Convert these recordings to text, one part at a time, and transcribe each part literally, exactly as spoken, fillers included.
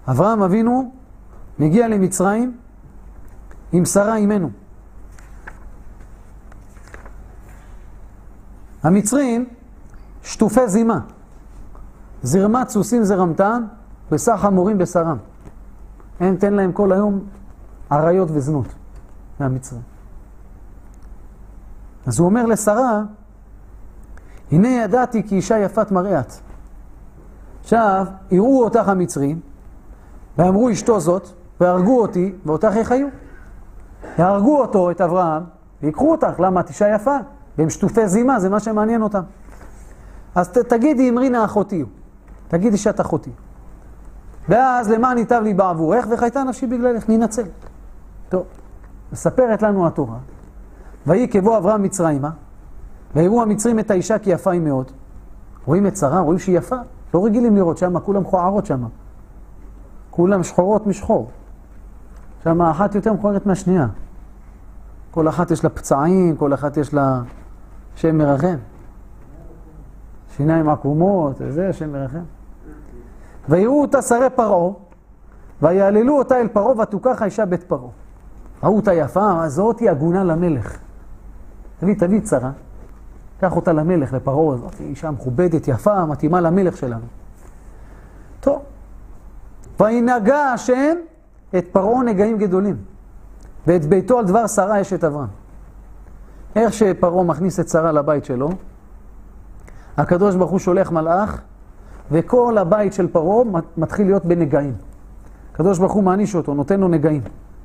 אברהם אבינו מגיע למצרים עם שרה אימנו. המצרים שטופי זימה, זרמת סוסים זרמתן, בסך המורים בשרם. הם תן להם כל היום עריות וזנות מהמצרים. אז הוא אומר לשרה, הנה ידעתי כי אישה יפת מראת. עכשיו, יראו אותך המצרים, ואמרו אשתו זאת, והרגו אותי, ואותך יחיו. יהרגו אותו, את אברהם, ויקחו אותך, למה? את אישה יפה. והם שטופי זימה, זה מה שמעניין אותם. אז ת, תגידי, אמרינה אחותי, תגידי שאת אחותי. ואז למען ייטב לי בעבורך, וחייתה נפשי בגללך, ננצל. טוב, מספרת לנו התורה. ויהי כבוא אברהם מצרימה, ויראו המצרים את האישה כי יפה היא מאוד. רואים את שרה, רואים שהיא יפה. לא רגילים לראות שמה, כולם מכוערות שמה. כולם שחורות משחור. שמה אחת יותר מכוערת מהשנייה. כל אחת יש לה פצעים, כל אחת יש לה שם מרחם. שיניים עקומות, זה שם מרחם. ויראו אותה שרי פרעה, ויעללו אותה אל פרעה, ותוקח האישה בית פרעה. ראו אותה יפה, זאת היא הגונה למלך. תביא, תביא את שרה, קח אותה למלך, לפרעה, זאת היא אישה מכובדת, יפה, מתאימה למלך שלנו. טוב. וינגע השם את פרעה נגעים גדולים, ואת ביתו על דבר שרה אשת אברהם. איך שפרעה מכניס את שרה לבית שלו, הקדוש ברוך הוא שולח מלאך, וכל הבית של פרעה מתחיל להיות בנגעים. הקדוש ברוך הוא מעניש אותו, נותן לו נגעים.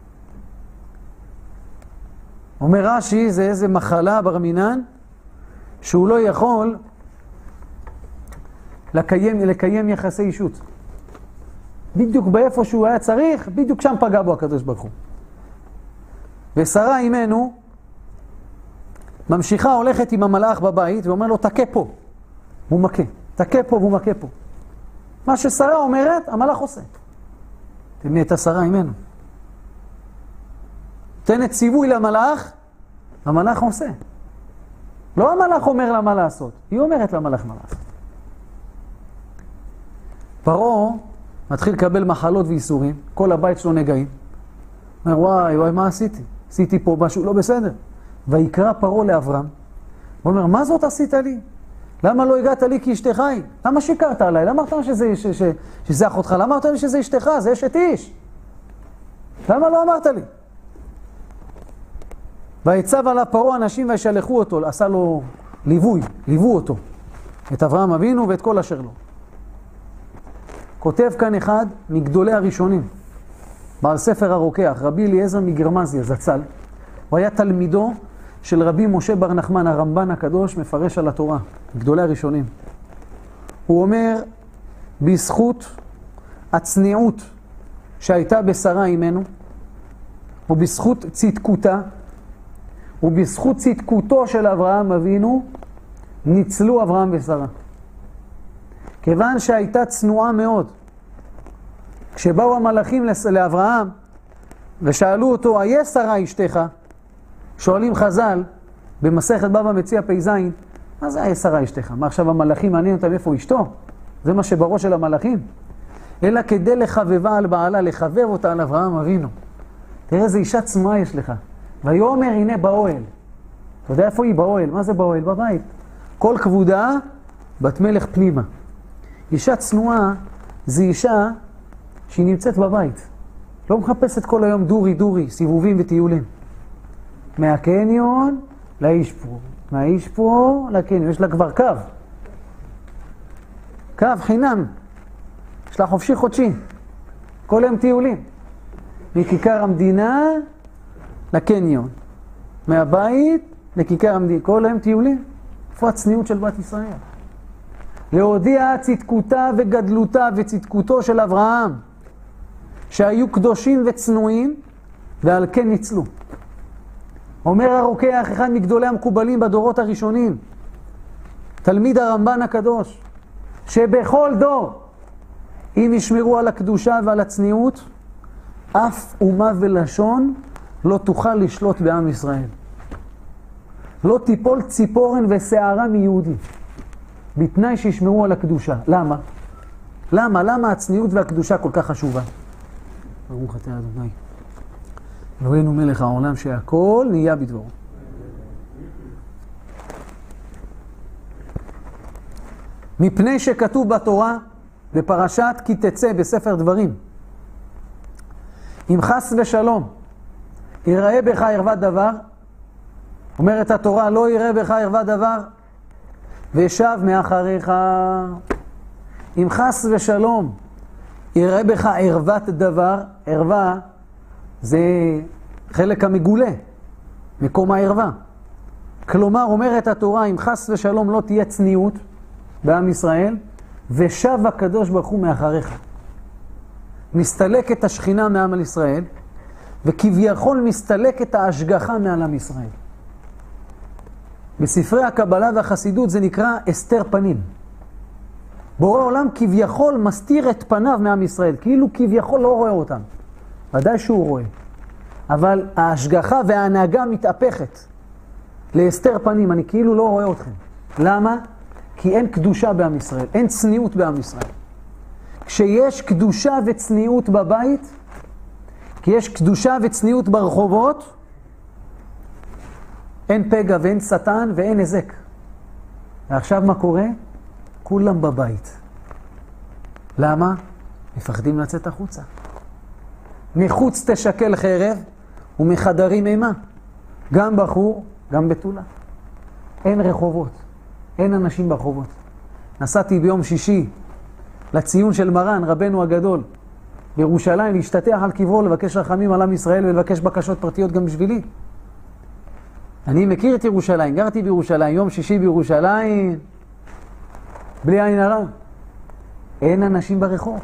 אומר רש"י, זה איזה מחלה בר מינן, שהוא לא יכול לקיים, לקיים יחסי אישות. בדיוק באיפה שהוא היה צריך, בדיוק שם פגע בו הקדוש ברוך הוא. ושרה אימנו ממשיכה, הולכת עם המלאך בבית, ואומר לו, תכה פה. והוא מכה. תכה פה והוא מכה פה. מה ששרה אומרת, המלאך עושה. תמי את השרה אימנו. תנת ציווי למלאך, המלאך עושה. לא המלאך אומר לה מה לעשות, היא אומרת למלאך מה לעשות. פרעה מתחיל לקבל מחלות ואיסורים, כל הבית שלו נגעים. אומר, וואי, וואי, מה עשיתי? עשיתי פה משהו לא בסדר. ויקרא פרעה לאברהם. הוא אומר, מה זאת עשית לי? למה לא הגעת לי כאשתך היא? למה שיקרת עליי? למה אמרת שזה, ש, ש, שזה אחותך? למה אמרת לי שזה אשתך? זה אשת איש. למה לא אמרת לי? ויצב עליו פרעה אנשים וישלחו אותו, עשה לו ליווי, ליוו אותו. את אברהם אבינו ואת כל אשר לו. כותב כאן אחד מגדולי הראשונים, בעל ספר הרוקח, רבי אליעזר מגרמזיה, זצ"ל. הוא היה תלמידו של רבי משה בר נחמן, הרמב"ן הקדוש, מפרש על התורה, גדולי הראשונים. הוא אומר, בזכות הצניעות שהייתה בשרה אימנו, ובזכות צדקותה, ובזכות צדקותו של אברהם אבינו, ניצלו אברהם ושרה. כיוון שהייתה צנועה מאוד. כשבאו המלאכים לאברהם, ושאלו אותו, היה שרה אשתך? שואלים חז"ל, במסכת בבא מציעא פ"ז, מה זה היה שרה אשתך? מה עכשיו המלאכים מעניין אותם איפה אשתו? זה מה שבראש של המלאכים. אלא כדי לחבבה על בעלה, לחבב אותה על אברהם אבינו. תראה איזה אישה צנועה יש לך. ויאמר הנה באוהל. אתה יודע איפה היא? באוהל. מה זה באוהל? בבית. כל כבודה בת מלך פנימה. אישה צנועה זה אישה שהיא נמצאת בבית. לא מחפשת כל היום דורי דורי, סיבובים וטיולים. מהקניון לאיש פה. מהאיש פה לקניון. יש לה כבר קו. קו חינם. יש לה חופשי חודשי. כל היום טיולים. מכיכר המדינה לקניון. מהבית לכיכר המדינה. כל היום טיולים. איפה הצניעות של בת ישראל? להודיע צדקותה וגדלותה וצדקותו של אברהם, שהיו קדושים וצנועים, ועל כן ניצלו. אומר הרוקח, אחד מגדולי המקובלים בדורות הראשונים, תלמיד הרמב"ן הקדוש, שבכל דור, אם ישמרו על הקדושה ועל הצניעות, אף אומה ולשון לא תוכל לשלוט בעם ישראל. לא תיפול ציפורן ושערה מיהודי, בתנאי שישמרו על הקדושה. למה? למה? למה הצניעות והקדושה כל כך חשובה? ברוך אתה אדוני. אלוהינו מלך העולם שהכל נהיה בדברו. מפני שכתוב בתורה, בפרשת כי תצא בספר דברים, אם חס ושלום יראה בך ערוות דבר, אומרת התורה, לא יראה בך ערוות דבר, ושב מאחריך. אם חס ושלום יראה בך ערוות דבר, ערווה זה חלק המגולה, מקום הערווה. כלומר, אומרת התורה, אם חס ושלום לא תהיה צניעות בעם ישראל, ושב הקדוש ברוך הוא מאחריך. מסתלקת השכינה מעם על ישראל, וכביכול מסתלקת ההשגחה מעל עם ישראל. בספרי הקבלה והחסידות זה נקרא הסתר פנים. בורא עולם כביכול מסתיר את פניו מעם ישראל, כאילו כביכול לא רואה אותם. ודאי שהוא רואה. אבל ההשגחה וההנהגה מתהפכת להסתר פנים, אני כאילו לא רואה אתכם. למה? כי אין קדושה בעם ישראל, אין צניעות בעם ישראל. כשיש קדושה וצניעות בבית, כי יש קדושה וצניעות ברחובות, אין פגע ואין שטן ואין נזק. ועכשיו מה קורה? כולם בבית. למה? מפחדים לצאת החוצה. מחוץ תשקל חרב ומחדרים אימה. גם בחור, גם בתולה. אין רחובות, אין אנשים ברחובות. נסעתי ביום שישי לציון של מרן, רבנו הגדול, בירושלים, להשתתח על קברו, לבקש רחמים על עם ישראל ולבקש בקשות פרטיות גם בשבילי. אני מכיר את ירושלים, גרתי בירושלים, יום שישי בירושלים, בלי עין הרע. אין אנשים ברחוב.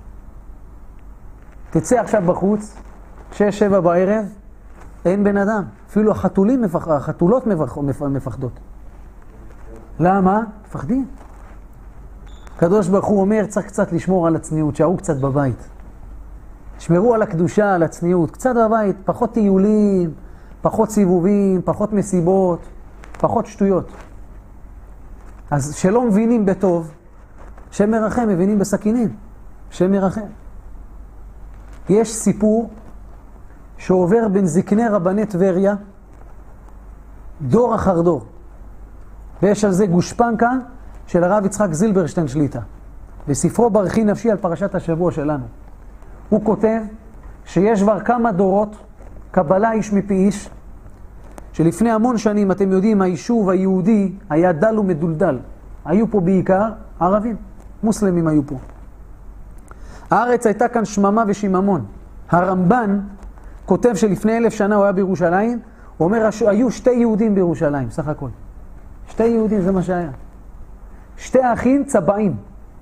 תצא עכשיו בחוץ, שש, שבע בערב, אין בן אדם. אפילו החתולים, מפח... החתולות מפח... מפחדות. למה? מפחדים. הקדוש ברוך הוא אומר, צריך קצת לשמור על הצניעות, שערו קצת בבית. שמרו על הקדושה, על הצניעות, קצת בבית, פחות טיולים, פחות סיבובים, פחות מסיבות, פחות שטויות. אז שלא מבינים בטוב, שם מרחם, מבינים בסכינים. שם מרחם. יש סיפור שעובר בין זקני רבני טבריה, דור אחר דור. ויש על זה גושפנקה של הרב יצחק זילברשטיין שליטה. בספרו ברכי נפשי על פרשת השבוע שלנו. הוא כותב שיש כבר כמה דורות, קבלה איש מפי איש, שלפני המון שנים, אתם יודעים, היישוב היהודי היה דל ומדולדל. היו פה בעיקר ערבים, מוסלמים היו פה. הארץ הייתה כאן שממה ושיממון. הרמב"ן כותב שלפני אלף שנה הוא היה בירושלים, הוא אומר, היו שתי יהודים בירושלים, סך הכל. שתי יהודים, זה מה שהיה. שתי אחים צבעים.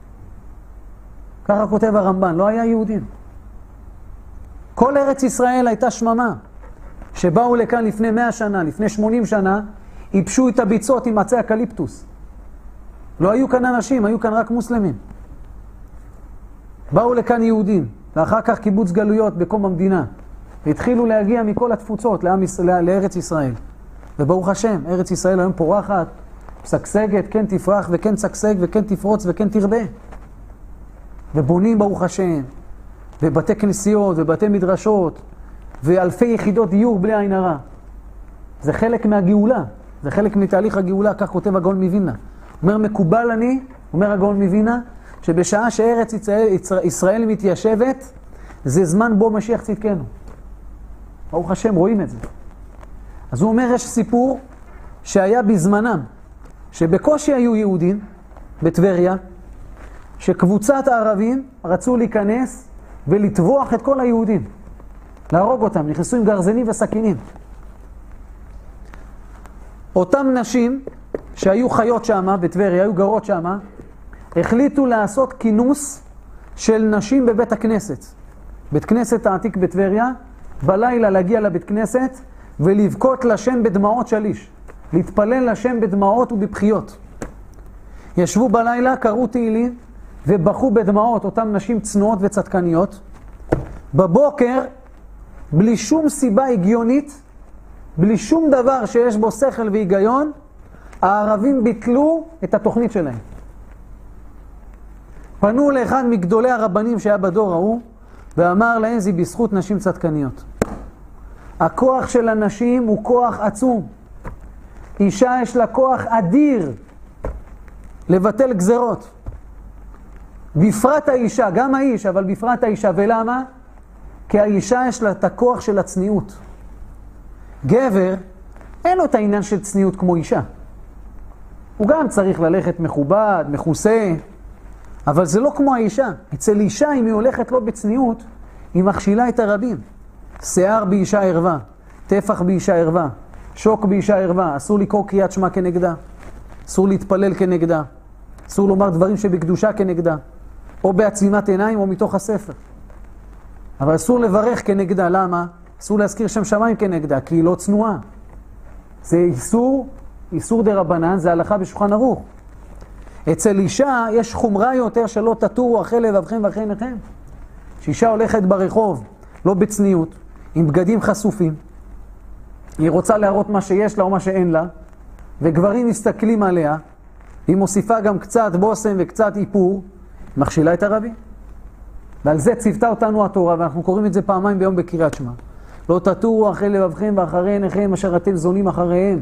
ככה כותב הרמב"ן, לא היה יהודים. כל ארץ ישראל הייתה שממה. שבאו לכאן לפני מאה שנה, לפני שמונים שנה, ייבשו את הביצות עם עצי הקליפטוס. לא היו כאן אנשים, היו כאן רק מוסלמים. באו לכאן יהודים, ואחר כך קיבוץ גלויות בקום המדינה. והתחילו להגיע מכל התפוצות לעם, לארץ ישראל. וברוך השם, ארץ ישראל היום פורחת, משגשגת, כן תפרח וכן תשגשג וכן תפרוץ וכן תרבה. ובונים ברוך השם, ובתי כנסיות ובתי מדרשות, ואלפי יחידות דיור בלי עין הרע. זה חלק מהגאולה, זה חלק מתהליך הגאולה, כך כותב הגאון מווילנה. אומר, מקובל אני, אומר הגאון מווילנה, שבשעה שארץ ישראל, ישראל מתיישבת, זה זמן בו משיח צדקנו. ברוך השם, רואים את זה. אז הוא אומר, יש סיפור שהיה בזמנם, שבקושי היו יהודים בטבריה, שקבוצת הערבים רצו להיכנס ולטבוח את כל היהודים. להרוג אותם, נכנסו עם גרזנים וסכינים. אותם נשים שהיו חיות שמה, בטבריה, היו גרות שמה, החליטו לעשות כינוס של נשים בבית הכנסת. בית כנסת העתיק בטבריה, בלילה להגיע לבית כנסת ולבכות לשם בדמעות שליש. להתפלל לשם בדמעות ובבחיות. ישבו בלילה, קראו תהילים ובכו בדמעות אותם נשים צנועות וצדקניות. בבוקר, בלי שום סיבה הגיונית, בלי שום דבר שיש בו שכל והיגיון, הערבים ביטלו את התוכנית שלהם. פנו לאחד מגדולי הרבנים שהיה בדור ההוא, ואמר להם, זה בזכות נשים צדקניות. הכוח של הנשים הוא כוח עצום. אישה יש לה כוח אדיר לבטל גזרות. בפרט האישה, גם האיש, אבל בפרט האישה. ולמה? כי האישה יש לה את הכוח של הצניעות. גבר, אין לו את העניין של צניעות כמו אישה. הוא גם צריך ללכת מכובד, מכוסה, אבל זה לא כמו האישה. אצל אישה, אם היא הולכת לא בצניעות, היא מכשילה את הרבים. שיער באישה ערווה, טפח באישה ערווה, שוק באישה ערווה. אסור לקרוא קריאת שמע כנגדה, אסור להתפלל כנגדה, אסור לומר דברים שבקדושה כנגדה, או בעצימת עיניים או מתוך הספר. אבל אסור לברך כנגדה. למה? אסור להזכיר שם שמיים כנגדה, כי היא לא צנועה. זה איסור, איסור דרבנן, זה הלכה בשולחן ערוך. אצל אישה יש חומרה יותר שלא תטורו אחרי לבבכם ואחרי עיניכם. שאישה הולכת ברחוב, לא בצניעות, עם בגדים חשופים, היא רוצה להראות מה שיש לה או מה שאין לה, וגברים מסתכלים עליה, היא מוסיפה גם קצת בוסם וקצת איפור, מכשילה את הרבים. ועל זה ציוותה אותנו התורה, ואנחנו קוראים את זה פעמיים ביום בקריאת שמע. לא תטורו אחרי לבבכם ואחרי עיניכם אשר אתם זונים אחריהם.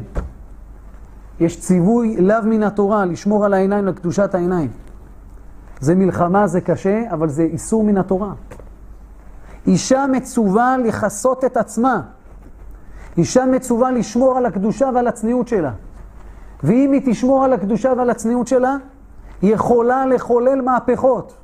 יש ציווי לאו מן התורה, לשמור על העיניים, לקדושת העיניים. זה מלחמה, זה קשה, אבל זה איסור מן התורה. אישה מצווה לחסות את עצמה. אישה מצווה לשמור על הקדושה ועל הצניעות שלה. ואם היא תשמור על הקדושה ועל הצניעות שלה, היא יכולה לחולל מהפכות.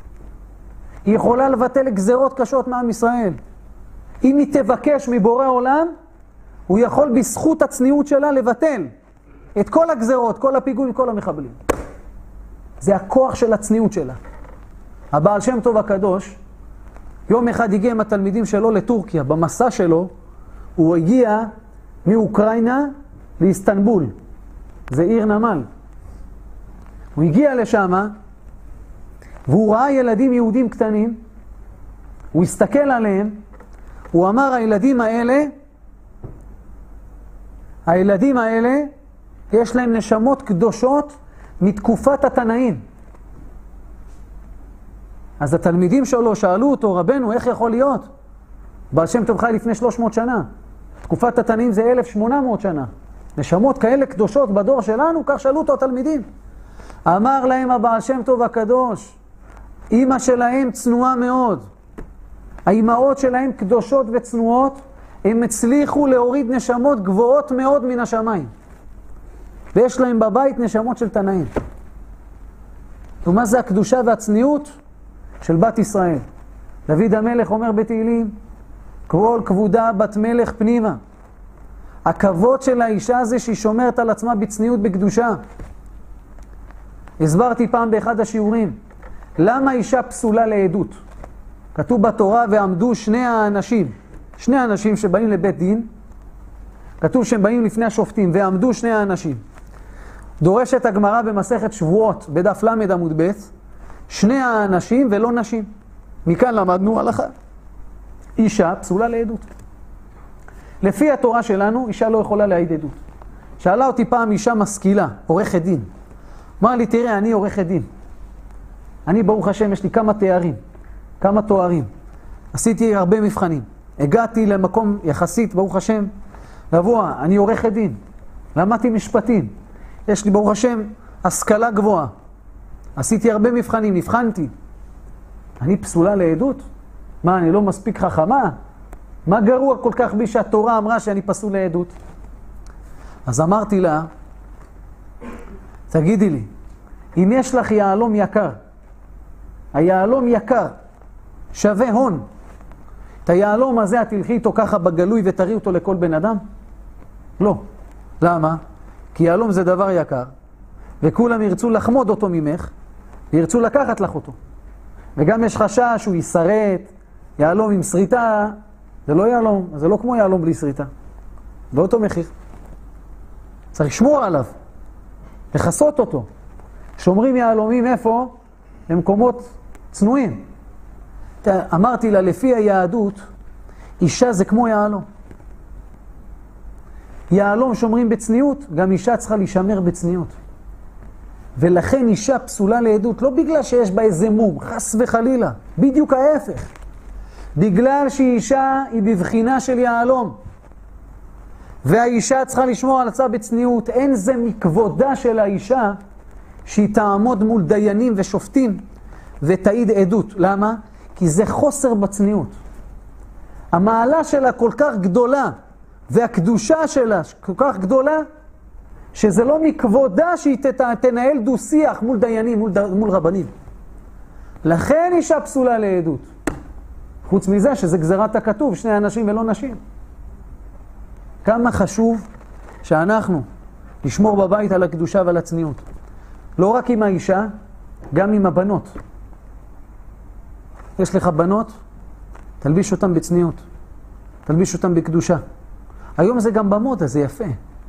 היא יכולה לבטל גזרות קשות מעם ישראל. אם היא תבקש מבורא עולם, הוא יכול בזכות הצניעות שלה לבטל את כל הגזרות, כל הפיגועים, כל המחבלים. זה הכוח של הצניעות שלה. הבעל שם טוב הקדוש, יום אחד הגיע עם התלמידים שלו לטורקיה. במסע שלו, הוא הגיע מאוקראינה לאיסטנבול. זה עיר נמל. הוא הגיע לשם, והוא ראה ילדים יהודים קטנים, הוא הסתכל עליהם, הוא אמר, הילדים האלה, הילדים האלה, יש להם נשמות קדושות מתקופת התנאים. אז התלמידים שלו שאלו אותו, רבנו, איך יכול להיות? בעל שם טוב חי לפני שלוש מאות שנה. תקופת התנאים זה אלף ושמונה מאות שנה. נשמות כאלה קדושות בדור שלנו, כך שאלו אותו התלמידים. אמר להם הבעל שם טוב הקדוש, אמא שלהם צנועה מאוד. האימהות שלהם קדושות וצנועות, הם הצליחו להוריד נשמות גבוהות מאוד מן השמיים. ויש להם בבית נשמות של תנאים. ומה זה הקדושה והצניעות של בת ישראל? דוד המלך אומר בתהילים, כל כבודה בת מלך פנימה. הכבוד של האישה זה שהיא שומרת על עצמה בצניעות בקדושה. הסברתי פעם באחד השיעורים, למה אישה פסולה לעדות? כתוב בתורה, ועמדו שני האנשים, שני האנשים שבאים לבית דין, כתוב שהם באים לפני השופטים, ועמדו שני האנשים. דורשת הגמרא במסכת שבועות, בדף למד עמוד ב', שני האנשים ולא נשים. מכאן למדנו הלכה. אישה פסולה לעדות. לפי התורה שלנו, אישה לא יכולה להעיד עדות. שאלה אותי פעם אישה משכילה, עורכת דין. אמר לי, תראה, אני עורכת דין. אני, ברוך השם, יש לי כמה תארים, כמה תוארים. עשיתי הרבה מבחנים. הגעתי למקום יחסית, ברוך השם, גבוה. אני עורכת דין. למדתי משפטים. יש לי, ברוך השם, השכלה גבוהה. עשיתי הרבה מבחנים, נבחנתי. אני פסולה לעדות? מה, אני לא מספיק חכמה? מה גרוע כל כך בי שהתורה אמרה שאני פסול לעדות? אז אמרתי לה, תגידי לי, אם יש לך יעלום יקר, היעלום יקר, שווה הון, את היעלום הזה את תלכי איתו ככה בגלוי ותראי אותו לכל בן אדם? לא. למה? כי יעלום זה דבר יקר, וכולם ירצו לחמוד אותו ממך, וירצו לקחת לך אותו. וגם יש חשש שהוא ישרט, יעלום עם שריטה, זה לא יעלום, זה לא כמו יעלום בלי שריטה. זה אותו מחיר. צריך לשמור עליו, לחסות אותו. שומרים יעלומים איפה? במקומות צנועים. אמרתי לה, לפי היהדות, אישה זה כמו יעלום. יעלום שומרים בצניעות, גם אישה צריכה להישמר בצניעות. ולכן אישה פסולה לעדות, לא בגלל שיש בה איזה מום, חס וחלילה, בדיוק ההפך. בגלל שאישה היא בבחינה של יעלום. והאישה צריכה לשמור על עצמה בצניעות. אין זה מכבודה של האישה שהיא תעמוד מול דיינים ושופטים ותעיד עדות. למה? כי זה חוסר בצניעות. המעלה שלה כל כך גדולה, והקדושה שלה כל כך גדולה, שזה לא מכבודה שהיא תנהל דו שיח מול דיינים, מול, מול רבנים. לכן אישה פסולה לעדות. חוץ מזה שזה גזרת הכתוב, שני אנשים ולא נשים. כמה חשוב שאנחנו נשמור בבית על הקדושה ועל הצניעות. לא רק עם האישה, גם עם הבנות. יש לך בנות, תלביש אותם בצניעות. תלביש אותם בקדושה. היום זה גם במודה, זה יפה.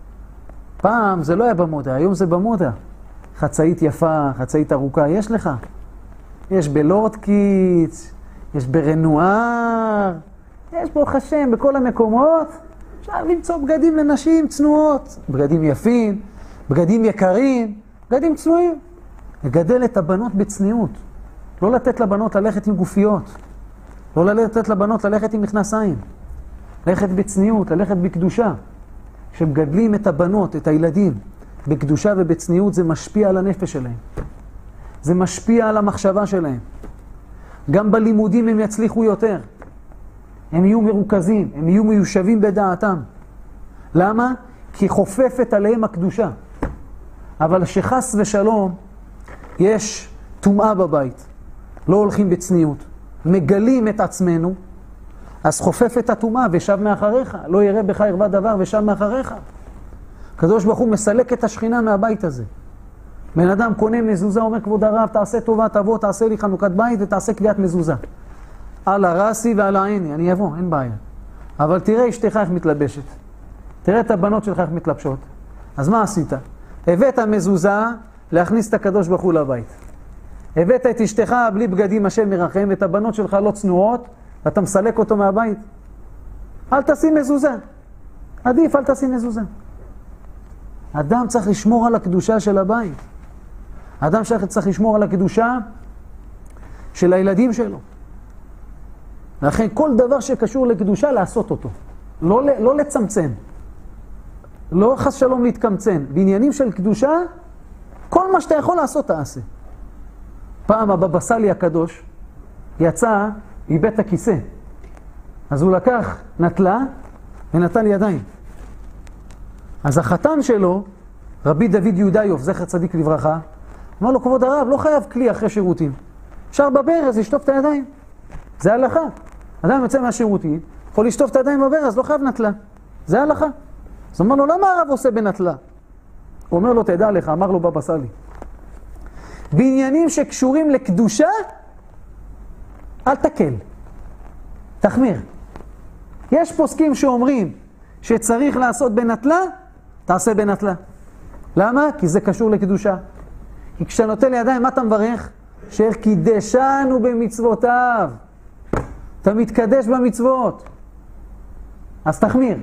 פעם זה לא היה במודה, היום זה במודה. חצאית יפה, חצאית ארוכה, יש לך. יש בלורדקיץ, יש ברנואר, יש ברוך השם בכל המקומות. אפשר למצוא בגדים לנשים צנועות, בגדים יפים, בגדים יקרים, בגדים צנועים. לגדל את הבנות בצניעות. לא לתת לבנות ללכת עם גופיות. לא לתת לבנות ללכת עם מכנסיים. ללכת בצניעות, ללכת בקדושה. כשמגדלים את הבנות, את הילדים, בקדושה ובצניעות, זה משפיע על הנפש שלהם. זה משפיע על המחשבה שלהם. גם בלימודים הם יצליחו יותר. הם יהיו מרוכזים, הם יהיו מיושבים בדעתם. למה? כי חופפת עליהם הקדושה. אבל שחס ושלום יש טומאה בבית. לא הולכים בצניעות. מגלים את עצמנו, אז חופף את הטומאה ושב מאחריך. לא יראה בך ערווה דבר ושב מאחריך. הקדוש ברוך הוא מסלק את השכינה מהבית הזה. בן אדם קונה מזוזה, אומר כבוד הרב, תעשה טובה, תבוא, תעשה לי חנוכת בית ותעשה קביעת מזוזה. על הרסי ועל העיני, אני אבוא, אין בעיה. אבל תראה אשתך איך מתלבשת. תראה את הבנות שלך איך מתלבשות. אז מה עשית? הבאת מזוזה להכניס את הקדוש ברוך הוא לבית. הבאת את אשתך בלי בגדים השם מרחם, ואת הבנות שלך לא צנועות, ואתה מסלק אותו מהבית. אל תשים מזוזה. עדיף, אל תשים מזוזה. אדם צריך לשמור על הקדושה של הבית. אדם צריך לשמור על הקדושה של הילדים שלו. לכן כל דבר שקשור לקדושה, לעשות אותו. לא, לא לצמצם. לא חס שלום להתקמצן. בעניינים של קדושה, כל מה שאתה יכול לעשות, תעשה. פעם הבבא סאלי הקדוש יצא מבית הכיסא. אז הוא לקח נטלה ונטל ידיים. אז החתן שלו, רבי דוד יהודיוף, זכר צדיק לברכה, אמר לו, כבוד הרב, לא חייב כלי אחרי שירותים. אפשר בברז לשטוף את הידיים. זה הלכה. אדם יוצא מהשירותים, יכול לשטוף את הידיים בברז, לא חייב נטלה. זה הלכה. אז הוא אמר לו, למה הרב עושה בנטלה? הוא אומר לו, תדע לך, אמר לו בבא סאלי. בעניינים שקשורים לקדושה, אל תקל. תחמיר. יש פוסקים שאומרים שצריך לעשות בנטלה, תעשה בנטלה. למה? כי זה קשור לקדושה. כי כשאתה נוטל לידיים, מה אתה מברך? שקידשנו במצוותיו. אתה מתקדש במצוות. אז תחמיר.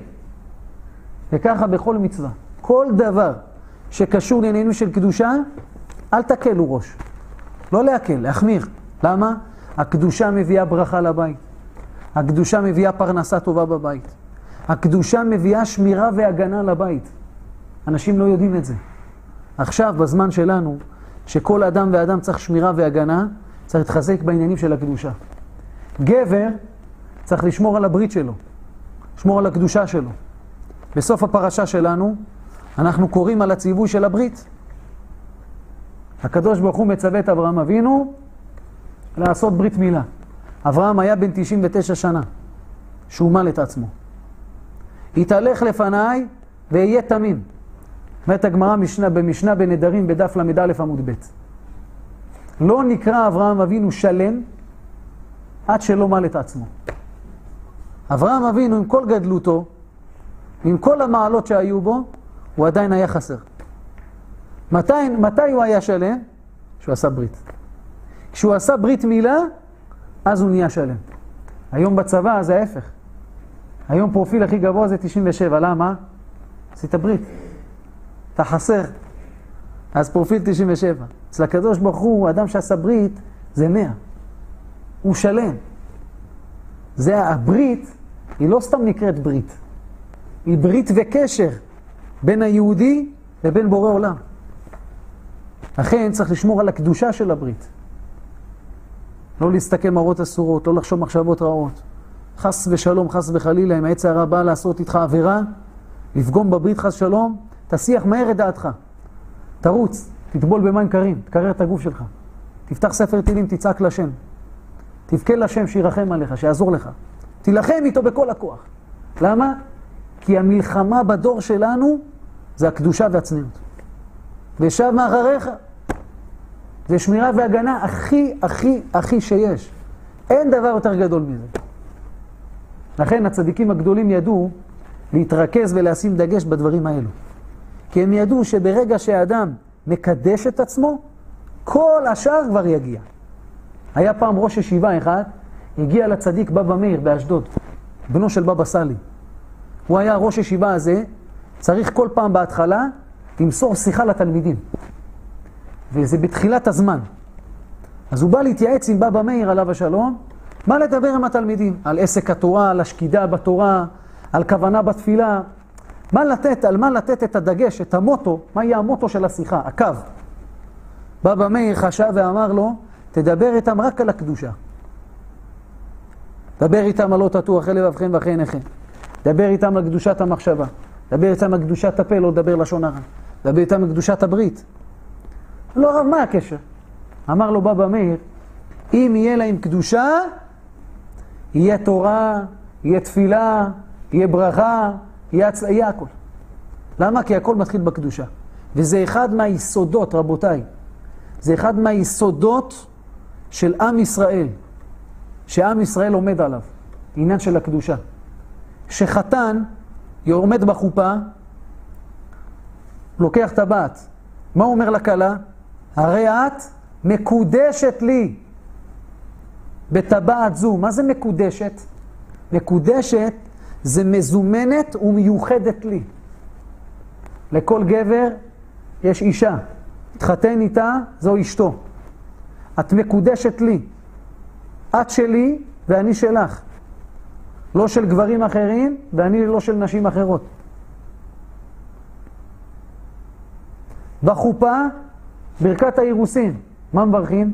וככה בכל מצווה. כל דבר שקשור לעניינים של קדושה, אל תקלו ראש. לא להקל, להחמיר. למה? הקדושה מביאה ברכה לבית. הקדושה מביאה פרנסה טובה בבית. הקדושה מביאה שמירה והגנה לבית. אנשים לא יודעים את זה. עכשיו, בזמן שלנו, שכל אדם ואדם צריך שמירה והגנה, צריך להתחזק בעניינים של הקדושה. גבר צריך לשמור על הברית שלו, לשמור על הקדושה שלו. בסוף הפרשה שלנו, אנחנו קוראים על הציווי של הברית. הקדוש ברוך הוא מצווה את אברהם אבינו לעשות ברית מילה. אברהם היה בן תשעים ותשע שנה, שהוא מל את עצמו. יתהלך לפניי ויהיה תמים. אומרת הגמרא משנה, במשנה בנדרים בדף למד א' עמוד ב'. לא נקרא אברהם אבינו שלם עד שלא מל את עצמו. אברהם אבינו עם כל גדלותו, עם כל המעלות שהיו בו, הוא עדיין היה חסר. מתי, מתי הוא היה שלם? כשהוא עשה ברית. כשהוא עשה ברית מילה, אז הוא נהיה שלם. היום בצבא זה ההפך. היום פרופיל הכי גבוה זה תשעים ושבע. למה? עשית ברית. אתה חסר. אז פרופיל תשעים ושבע. אצל הקדוש ברוך הוא, האדם שעשה ברית, זה מאה. הוא שלם. זה הברית, היא לא סתם נקראת ברית. היא ברית וקשר בין היהודי לבין בורא עולם. לכן צריך לשמור על הקדושה של הברית. לא להסתכל מראות אסורות, לא לחשוב מחשבות רעות. חס ושלום, חס וחלילה, אם העץ הרע בא לעשות איתך עבירה, לפגום בברית חס שלום, תסיח מהר את דעתך. תרוץ, תטבול במים קרים, תקרר את הגוף שלך. תפתח ספר תהילים, תצעק לשם. תבכה לשם שירחם עליך, שיעזור לך. תילחם איתו בכל הכוח. למה? כי המלחמה בדור שלנו זה הקדושה והצניעות. ושב מאחריך. זה שמירה והגנה הכי, הכי, הכי שיש. אין דבר יותר גדול מזה. לכן הצדיקים הגדולים ידעו להתרכז ולשים דגש בדברים האלו. כי הם ידעו שברגע שהאדם מקדש את עצמו, כל השאר כבר יגיע. היה פעם ראש ישיבה אחד, הגיע לצדיק בבא מאיר באשדוד, בנו של בבא סאלי. הוא היה ראש ישיבה הזה, צריך כל פעם בהתחלה למסור שיחה לתלמידים. וזה בתחילת הזמן. אז הוא בא להתייעץ עם בבא מאיר עליו השלום, מה לדבר עם התלמידים? על עסק התורה, על השקידה בתורה, על כוונה בתפילה. מה לתת, על מה לתת את הדגש, את המוטו, מה יהיה המוטו של השיחה, הקו. בבא מאיר חשב ואמר לו, תדבר איתם רק על הקדושה. דבר איתם על לא תטעו אחרי לבבכם ואחרי עיניכם. דבר איתם על קדושת המחשבה. דבר איתם על קדושת הפה, לא דבר לשון הרע. דבר איתם על קדושת הברית. לא רב, מה הקשר? אמר לו בבא מאיר, אם יהיה להם קדושה, יהיה תורה, יהיה תפילה, יהיה ברכה, יהיה הצלה, יהיה הכל. למה? כי הכל מתחיל בקדושה. וזה אחד מהיסודות, רבותיי. זה אחד מהיסודות של עם ישראל. שעם ישראל עומד עליו. עניין של הקדושה. שחתן עומד בחופה, לוקח טבעת. מה הוא אומר לכלה? הרי את מקודשת לי בטבעת זו. מה זה מקודשת? מקודשת זה מזומנת ומיוחדת לי. לכל גבר יש אישה. התחתן איתה, זו אשתו. את מקודשת לי. את שלי ואני שלך. לא של גברים אחרים ואני לא של נשים אחרות. בחופה, ברכת האירוסין. מה מברכים?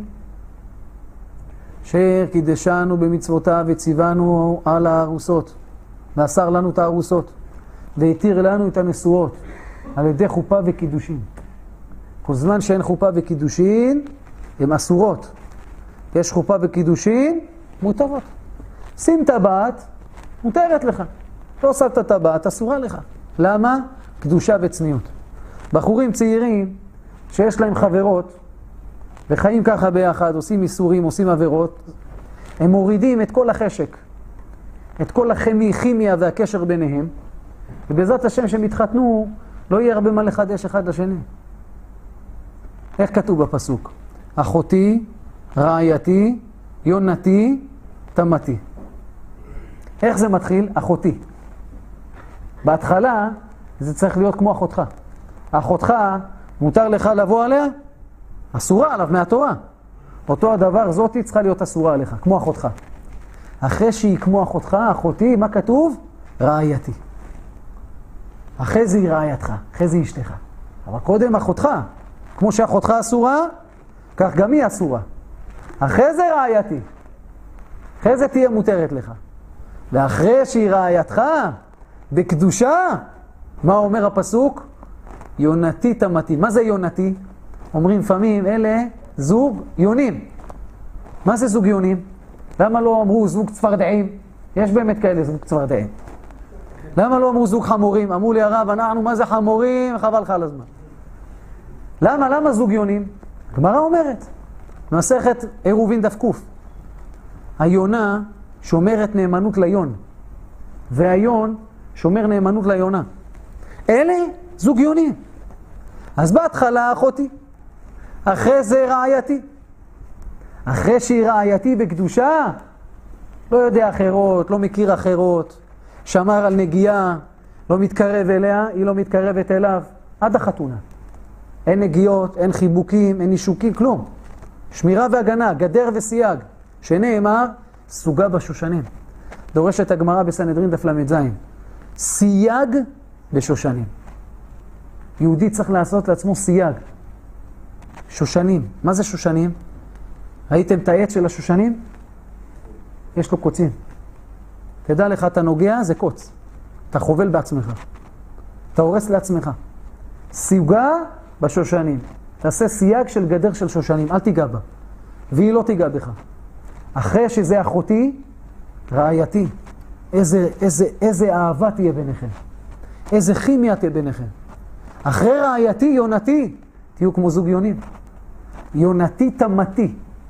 אשר קידשנו במצוותיו וציוונו על הארוסות. ואסר לנו את הארוסות. והתיר לנו את הנשואות. על ידי חופה וקידושין. כל זמן שאין חופה וקידושין, הן אסורות. יש חופה וקידושין, מותרות. שים טבעת, מותרת לך. לא שמת טבעת, אסורה לך. למה? קדושה וצניעות. בחורים צעירים שיש להם חברות, וחיים ככה ביחד, עושים איסורים, עושים עבירות, הם מורידים את כל החשק, את כל הכימיה והקשר ביניהם, ובעזרת השם שהם יתחתנו, לא יהיה הרבה מה לחדש אחד לשני. איך כתוב בפסוק? אחותי, רעייתי, יונתי, תמתי. איך זה מתחיל? אחותי. בהתחלה זה צריך להיות כמו אחותך. אחותך, מותר לך לבוא עליה? אסורה עליו מהתורה. אותו הדבר, זאתי צריכה להיות אסורה עליך, כמו אחותך. אחרי שהיא כמו אחותך, אחותי, מה כתוב? רעייתי. אחרי זה היא רעייתך, אחרי זה היא אשתך. אבל קודם אחותך. כמו שאחותך אסורה, כך גם היא אסורה. אחרי זה רעייתי. אחרי זה תהיה מותרת לך. ואחרי שהיא רעייתך, בקדושה, מה אומר הפסוק? יונתי תמתי. מה זה יונתי? אומרים לפעמים, אלה זוג יונים. מה זה זוג יונים? למה לא אמרו זוג צפרדעים? יש באמת כאלה זוג צפרדעים. למה לא אמרו זוג חמורים? אמרו לי הרב, אנחנו מה זה חמורים? חבל לך על הזמן. למה? למה זוג יונים? גמרא אומרת. מסכת עירובין דף קוף. היונה שומרת נאמנות ליון. והיון שומר נאמנות ליונה. אלה זוג יונים. אז בהתחלה אחותי. אחרי זה רעייתי. אחרי שהיא רעייתי בקדושה, לא יודע אחרות, לא מכיר אחרות, שמר על נגיעה, לא מתקרב אליה, היא לא מתקרבת אליו, עד החתונה. אין נגיעות, אין חיבוקים, אין נישוקים, כלום. שמירה והגנה, גדר וסייג, שנאמר, סוגה בשושנים. דורשת הגמרא בסנהדרין דף למד זין. סייג בשושנים. יהודי צריך לעשות לעצמו סייג. שושנים. מה זה שושנים? ראיתם את העץ של השושנים? יש לו קוצים. תדע לך, אתה נוגע, זה קוץ. אתה חובל בעצמך. אתה הורס לעצמך. סוגה בשושנים. תעשה סייג של גדר של שושנים, אל תיגע בה. והיא לא תיגע בך. אחרי שזה אחותי, רעייתי. איזה, איזה, איזה אהבה תהיה ביניכם. איזה כימיה תהיה ביניכם. אחרי רעייתי, יונתי, תהיו כמו זוג יונים. יונתי תמתי.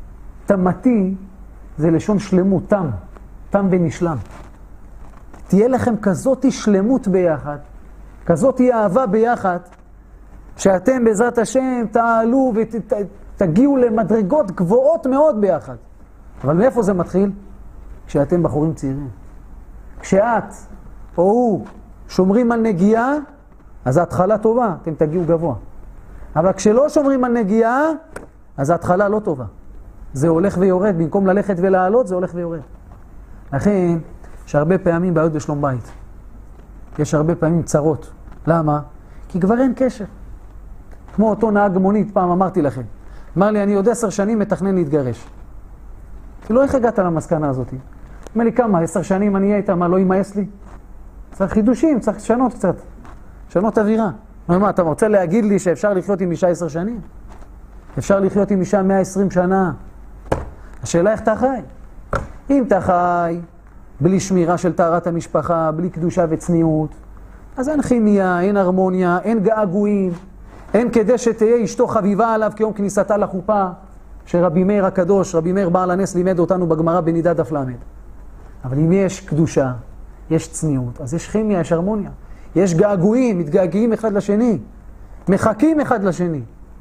תמתי זה לשון שלמות, תם. תם ונשלם. תהיה לכם כזאת שלמות ביחד, כזאת אהבה ביחד, שאתם בעזרת השם תעלו ותגיעו למדרגות גבוהות מאוד ביחד. אבל מאיפה זה מתחיל? כשאתם בחורים צעירים. כשאת או הוא שומרים על נגיעה, אז ההתחלה טובה, אתם תגיעו גבוה. אבל כשלא שומרים על נגיעה, אז ההתחלה לא טובה. זה הולך ויורד, במקום ללכת ולעלות, זה הולך ויורד. לכן, יש הרבה פעמים בעיות בשלום בית. יש הרבה פעמים צרות. למה? כי כבר אין קשר. כמו אותו נהג מונית, פעם אמרתי לכם. אמר לי, אני עוד עשר שנים מתכנן להתגרש. לא, איך הגעת למסקנה הזאת? אומר לי, כמה? עשר שנים אני אהיה איתה, מה, לא יימאס לי? צריך חידושים, צריך לשנות קצת. לשנות אווירה. אומר, מה, אתה רוצה להגיד לי שאפשר לחיות עם אישה עשר שנים? אפשר לחיות עם אישה מאה ועשרים שנה. השאלה איך אתה חי? אם אתה חי בלי שמירה של טהרת המשפחה, בלי קדושה וצניעות, אז אין כימיה, אין הרמוניה, אין געגועים, אין כדי שתהיה אשתו חביבה עליו כיום כניסתה לחופה, שרבי מאיר הקדוש, רבי מאיר בעל הנס לימד אותנו בגמרא בנידה דף למד. אבל אם יש קדושה, יש צניעות, אז יש כימיה, יש הרמוניה. יש געגועים, מתגעגעים אחד לשני, מחכים אחד לשני.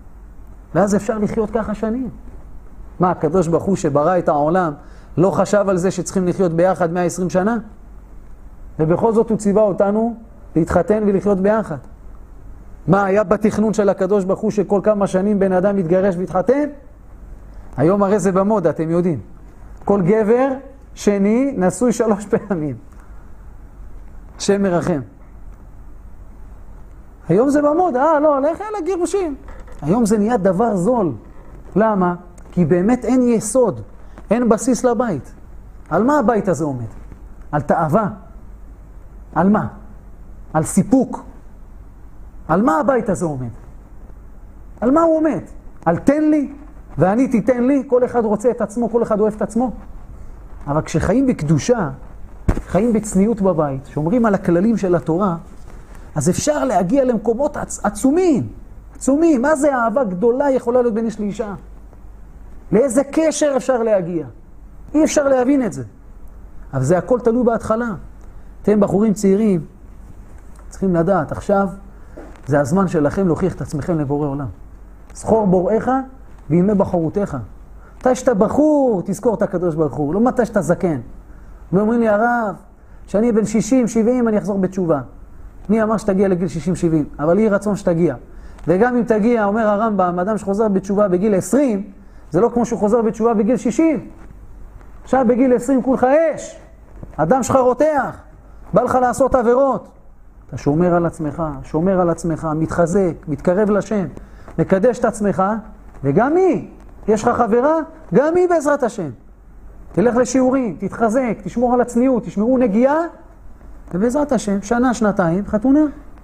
ואז אפשר לחיות ככה שנים. מה, הקדוש ברוך הוא שברא את העולם, לא חשב על זה שצריכים לחיות ביחד מאה ועשרים שנה? ובכל זאת הוא ציווה אותנו להתחתן ולחיות ביחד. מה, היה בתכנון של הקדוש ברוך הוא שכל כמה שנים בן אדם מתגרש והתחתן? היום הרי זה במודה, אתם יודעים. כל גבר שני נשוי שלוש פעמים. שם מרחם. היום זה במודה, אה, לא, לך אלה גירושים. היום זה נהיה דבר זול. למה? כי באמת אין יסוד, אין בסיס לבית. על מה הבית הזה עומד? על תאווה. על מה? על סיפוק. על מה הבית הזה עומד? על מה הוא עומד? על תן לי, ואני תיתן לי, כל אחד רוצה את עצמו, כל אחד אוהב את עצמו. אבל כשחיים בקדושה, חיים בצניעות בבית, שומרים על הכללים של התורה, אז אפשר להגיע למקומות עצ- עצומים. עצומים, מה זה אהבה גדולה יכולה להיות בין איש לאישה? לאיזה קשר אפשר להגיע? אי אפשר להבין את זה. אבל זה הכל תלוי בהתחלה. אתם בחורים צעירים, צריכים לדעת, עכשיו זה הזמן שלכם להוכיח את עצמכם לבורא עולם. זכור בוראיך בימי בחרותיך. מתי שאתה בחור, תזכור את הקדוש ברוך הוא, לא מתי שאתה זקן. ואומרים לי, הרב, שאני בן שישים שבעים אני אחזור בתשובה. מי אמר שתגיע לגיל שישים שבעים? אבל יהי רצון שתגיע. וגם אם תגיע, אומר הרמב"ם, אדם שחוזר בתשובה בגיל עשרים, זה לא כמו שהוא חוזר בתשובה בגיל שישים. עכשיו בגיל עשרים כולך אש. אדם שלך רותח. בא לך לעשות עבירות. אתה שומר על עצמך, שומר על עצמך, מתחזק, מתקרב לשם, מקדש את עצמך, וגם היא, יש לך חברה, גם היא בעזרת השם. תלך לשיעורים, תתחזק, תשמור על הצניעות, תשמרו נגיעה, ובעזרת השם, שנה, שנתיים, חתונה.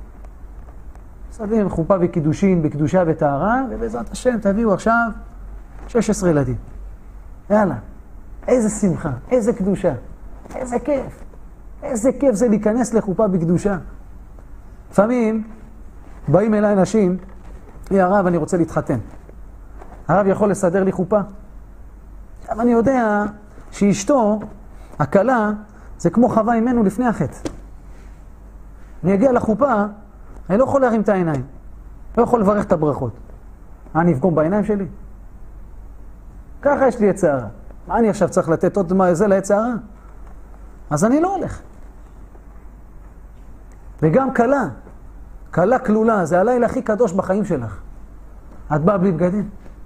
סביב חופה וקידושין, בקדושה וטהרה, ובעזרת השם תביאו עכשיו שש עשרה ילדים. יאללה, איזה שמחה, איזה קדושה, איזה כיף. איזה כיף זה להיכנס לחופה בקדושה. לפעמים באים אליי אנשים, לי הרב, אני רוצה להתחתן. הרב יכול לסדר לי חופה. אבל אני יודע שאשתו, הכלה, זה כמו חווה ממנו לפני החטא. אני אגיע לחופה, אני לא יכול להרים את העיניים. לא יכול לברך את הברכות. מה, אני אפגום בעיניים שלי? ככה יש לי יצערה. מה אני עכשיו צריך לתת עוד מה זה ליצערה? אז אני לא הולך. וגם כלה, כלה כלולה, זה הלילה הכי קדוש בחיים שלך. את באה בלי בגדים?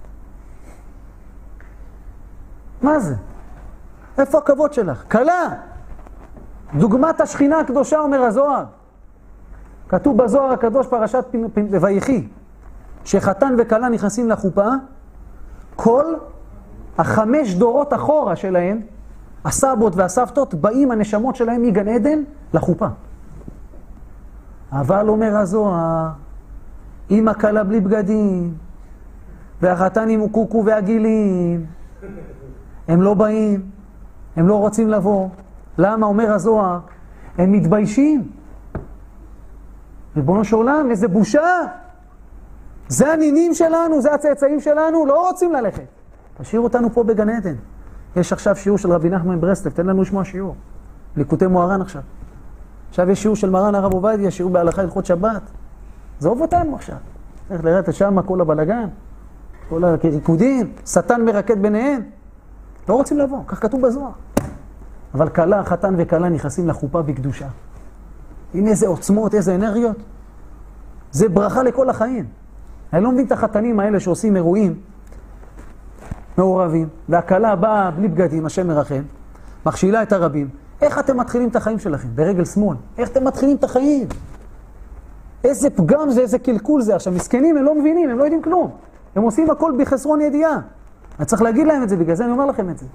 מה זה? איפה הכבוד שלך? כלה! דוגמת השכינה הקדושה, אומר הזוהר. כתוב בזוהר הקדוש פרשת ויחי, שחתן וכלה נכנסים לחופה, כל החמש דורות אחורה שלהם, הסבות והסבתות, באים הנשמות שלהם מגן עדן לחופה. אבל אומר הזוהר, אם הכלה בלי בגדים, והחתן עם קוקו והגילים, הם לא באים, הם לא רוצים לבוא. למה? אומר הזוהר, הם מתביישים. ריבונו של עולם, איזה בושה. זה הנינים שלנו, זה הצאצאים שלנו, לא רוצים ללכת. תשאיר אותנו פה בגן עדן. יש עכשיו שיעור של רבי נחמן מברסלב, תן לנו לשמוע שיעור. ליקוטי מוהר"ן עכשיו. עכשיו יש שיעור של מרן הרב עובדיה, שיעור בהלכה הלכות שבת. זוב אותנו עכשיו. צריך לראות שם כל הבלגן, כל הריקודים, שטן מרקד ביניהם. לא רוצים לבוא, כך כתוב בזוהר. אבל כלה, חתן וכלה נכנסים לחופה בקדושה. עם איזה עוצמות, איזה אנרגיות. זה ברכה לכל החיים. אני לא מבין את החתנים האלה שעושים אירועים מעורבים, והכלה באה בלי בגדים, השם מרחם, מכשילה את הרבים. איך אתם מתחילים את החיים שלכם? ברגל שמאל. איך אתם מתחילים את החיים? איזה פגם זה, איזה קלקול זה. עכשיו, מסכנים, הם לא מבינים, הם לא יודעים כלום. הם עושים הכל בחסרון ידיעה. אני צריך להגיד להם את זה, בגלל זה אני אומר לכם את זה.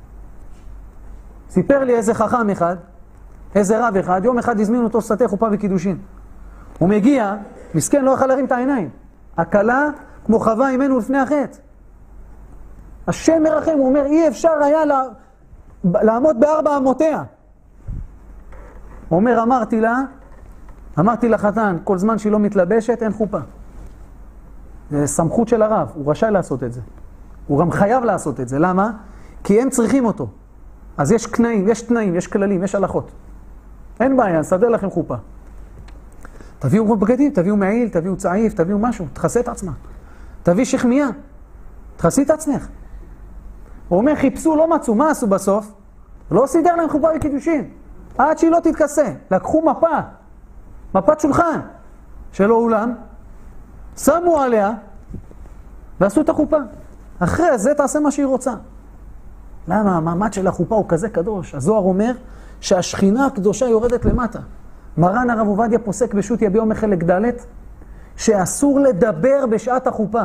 סיפר לי איזה חכם אחד, איזה רב אחד, יום אחד הזמין אותו סטה חופה וקידושין. הוא מגיע, מסכן לא יכל להרים את העיניים. הכלה כמו חווה אימנו לפני החטא. השם מרחם, הוא אומר, אי אפשר היה לה, לעמוד בארבע אמותיה. הוא אומר, אמרתי לה, אמרתי לחתן, כל זמן שהיא לא מתלבשת, אין חופה. זה סמכות של הרב, הוא רשאי לעשות את זה. הוא גם חייב לעשות את זה, למה? כי הם צריכים אותו. אז יש תנאים, יש תנאים, יש כללים, יש הלכות. אין בעיה, נסדר לכם חופה. תביאו בגדים, תביאו מעיל, תביאו צעיף, תביאו משהו, תחסה את עצמה. תביא שכמיה, תחסי את עצמך. הוא אומר, חיפשו, לא מצאו, מה עשו בסוף? לא סידר להם חופה וקידושין. עד שהיא לא תתכסה. לקחו מפה, מפת שולחן של האולם, שמו עליה ועשו את החופה. אחרי זה תעשה מה שהיא רוצה. למה? המעמד של החופה הוא כזה קדוש. הזוהר אומר שהשכינה הקדושה יורדת למטה. מרן הרב עובדיה פוסק בשו"ת יביע אומר חלק ד' שאסור לדבר בשעת החופה.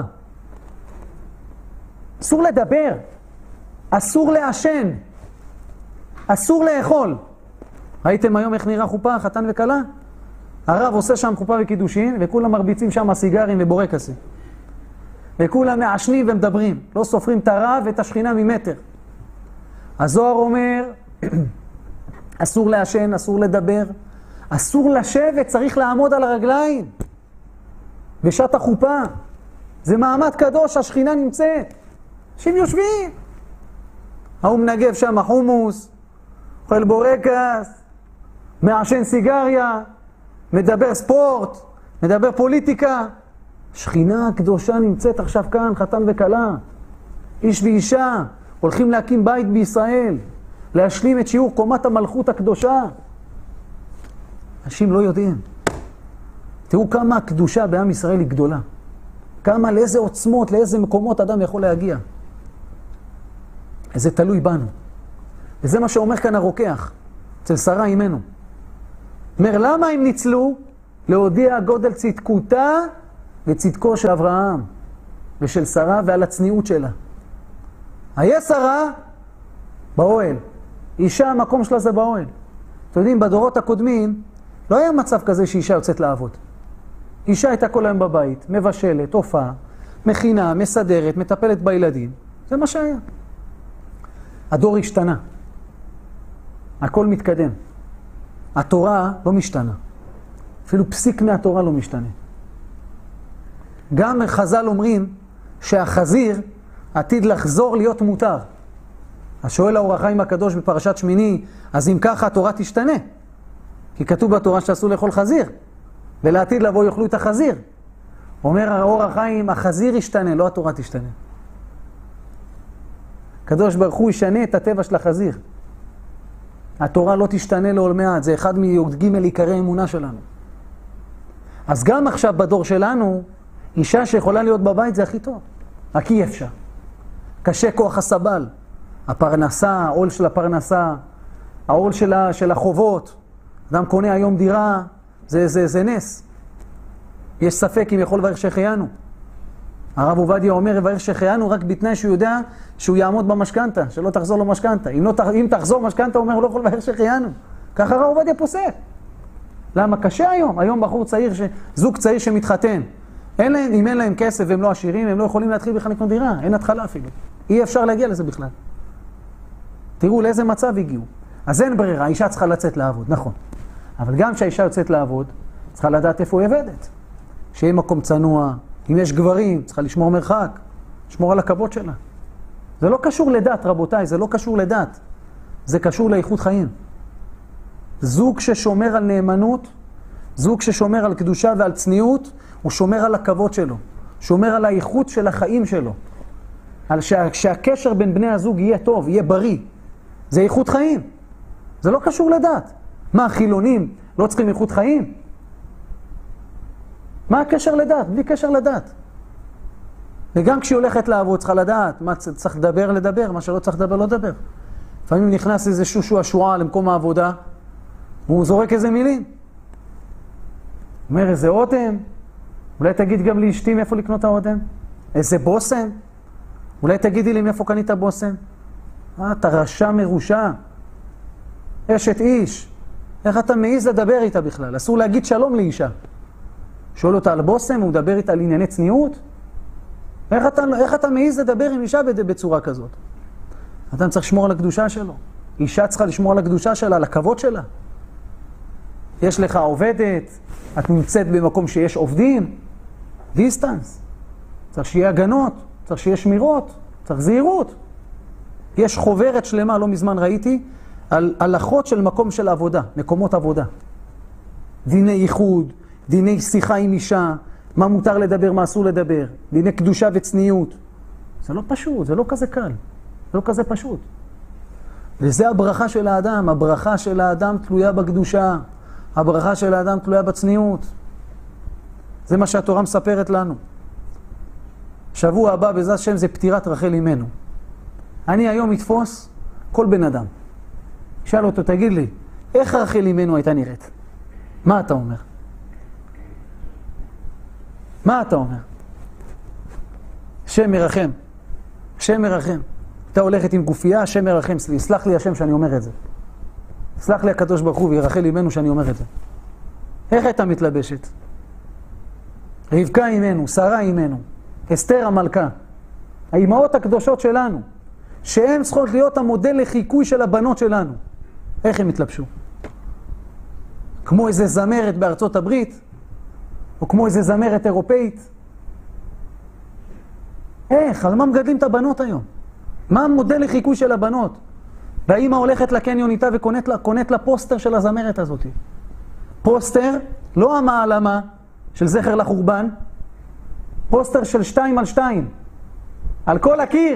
אסור לדבר. אסור לעשן. אסור לאכול. ראיתם היום איך נראה חופה, חתן וכלה? הרב עושה שם חופה וקידושין, וכולם מרביצים שם סיגרים ובורקסים. וכולם מעשנים ומדברים. לא סופרים את הרב ואת השכינה ממטר. הזוהר אומר, אסור לעשן, אסור לדבר, אסור לשבת, צריך לעמוד על הרגליים. בשעת החופה. זה מעמד קדוש, השכינה נמצאת. אנשים יושבים. ההוא מנגב שם חומוס, אוכל בורקס, מעשן סיגריה, מדבר ספורט, מדבר פוליטיקה. שכינה הקדושה נמצאת עכשיו כאן, חתן וכלה. איש ואישה הולכים להקים בית בישראל, להשלים את שיעור קומת המלכות הקדושה. אנשים לא יודעים. תראו כמה הקדושה בעם ישראל היא גדולה. כמה, לאיזה עוצמות, לאיזה מקומות אדם יכול להגיע. זה תלוי בנו. וזה מה שאומר כאן הרוקח, אצל שרה אימנו. אומר, למה הם ניצלו? להודיע גודל צדקותה וצדקו של אברהם ושל שרה ועל הצניעות שלה. היה שרה באוהל. אישה, המקום שלה זה באוהל. אתם יודעים, בדורות הקודמים לא היה מצב כזה שאישה יוצאת לעבוד. אישה הייתה כל היום בבית, מבשלת, הופעה, מכינה, מסדרת, מטפלת בילדים. זה מה שהיה. הדור השתנה. הכל מתקדם. התורה לא משתנה. אפילו פסיק מהתורה לא משתנה. גם חז"ל אומרים שהחזיר עתיד לחזור להיות מותר. אז שואל האור החיים הקדוש בפרשת שמיני, אז אם ככה התורה תשתנה. כי כתוב בתורה שאסור לאכול חזיר, ולעתיד לבוא יאכלו את החזיר. אומר האור החיים, החזיר ישתנה, לא התורה תשתנה. הקדוש ברוך הוא ישנה את הטבע של החזיר. התורה לא תשתנה לעולמי עד, זה אחד מי"ג עיקרי אמונה שלנו. אז גם עכשיו בדור שלנו, אישה שיכולה להיות בבית זה הכי טוב. רק אי אפשר. קשה כוח הסבל. הפרנסה, העול של הפרנסה, העול של, ה, של החובות. אדם קונה היום דירה, זה, זה, זה נס. יש ספק אם יכול לברך שהחיינו. הרב עובדיה אומר, לברך שהחיינו רק בתנאי שהוא יודע שהוא יעמוד במשכנתה, שלא תחזור לו משכנתה. אם, לא, אם תחזור משכנתה, הוא אומר, הוא לא יכול לברך שהחיינו. ככה הרב עובדיה פוסק. למה? קשה היום. היום בחור צעיר, ש... זוג צעיר שמתחתן. אין להם, אם אין להם כסף והם לא עשירים, הם לא יכולים להתחיל בכלל לקנות דירה. אין התחלה אפילו. אי אפשר להגיע לזה בכלל. תראו לאיזה מצב הגיעו. אז אין ברירה, האישה צריכה לצאת לעבוד, נכון. אבל גם כשהאישה יוצאת לעבוד, צריכה לדעת איפה היא עובדת. שיהיה מקום צנוע, אם יש גברים, צריכה לשמור מרחק, לשמור על הכבוד שלה. זה לא קשור לדת, רבותיי, זה לא קשור לדת. זה קשור לאיכות חיים. זוג ששומר על נאמנות, זוג ששומר על קדושה ועל צניעות, הוא שומר על הכבוד שלו, שומר על האיכות של החיים שלו. על שה, שהקשר בין בני הזוג יהיה טוב, יהיה בריא. זה איכות חיים. זה לא קשור לדת. מה, חילונים לא צריכים איכות חיים? מה הקשר לדת? בלי קשר לדת. וגם כשהיא הולכת לעבוד, צריכה לדעת מה צריך לדבר, לדבר, מה שלא צריך לדבר, לא לדבר. לפעמים נכנס איזה שושו השועה למקום העבודה, והוא זורק איזה מילים. אומר, איזה אודם, אולי תגיד גם לאשתי מאיפה לקנות את האודם? איזה בוסם? אולי תגידי לי מאיפה קנית בוסם? אה, אתה רשע מרושע. אשת איש. איך אתה מעיז לדבר איתה בכלל? אסור להגיד שלום לאישה. שואל אותה על בוסם, הוא מדבר איתה על ענייני צניעות? איך אתה, איך אתה מעיז לדבר עם אישה בצורה כזאת? אתה צריך לשמור על הקדושה שלו. אישה צריכה לשמור על הקדושה שלה, על הכבוד שלה. יש לך עובדת, את נמצאת במקום שיש עובדים, דיסטנס. צריך שיהיה הגנות, צריך שיהיה שמירות, צריך זהירות. יש חוברת שלמה, לא מזמן ראיתי, על הלכות של מקום של עבודה, מקומות עבודה. דיני ייחוד, דיני שיחה עם אישה, מה מותר לדבר, מה אסור לדבר, דיני קדושה וצניעות. זה לא פשוט, זה לא כזה קל, זה לא כזה פשוט. וזה הברכה של האדם, הברכה של האדם תלויה בקדושה, הברכה של האדם תלויה בצניעות. זה מה שהתורה מספרת לנו. שבוע הבא בעזרת השם זה פטירת רחל אימנו. אני היום אתפוס כל בן אדם. שאל אותו, תגיד לי, איך רחל אימנו הייתה נראית? מה אתה אומר? מה אתה אומר? שם מרחם. שם מרחם. אתה הולכת עם גופייה, שם מרחם. סלח לי השם שאני אומר את זה. סלח לי הקדוש ברוך הוא וירחל אימנו שאני אומר את זה. איך הייתה מתלבשת? רבקה אימנו, שרה אימנו, אסתר המלכה. האימהות הקדושות שלנו, שהן צריכות להיות המודל לחיקוי של הבנות שלנו. איך הם התלבשו? כמו איזה זמרת בארצות הברית, או כמו איזה זמרת אירופאית. איך? על מה מגדלים את הבנות היום? מה המודל לחיקוי של הבנות? והאמא הולכת לקניון איתה וקונית לה, קונית לה פוסטר של הזמרת הזאת. פוסטר, לא המעלמה של זכר לחורבן, פוסטר של שתיים על שתיים, על כל הקיר.